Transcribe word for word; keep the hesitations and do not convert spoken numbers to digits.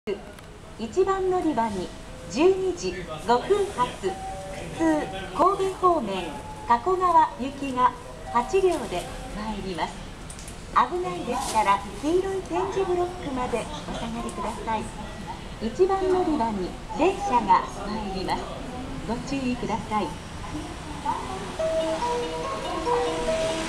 いちばん乗り場にじゅうにじごふん発普通神戸方面加古川行きがはちりょうで参ります。危ないですから黄色い点字ブロックまでお下がりください。いちばん乗り場に列車が参ります。ご注意ください。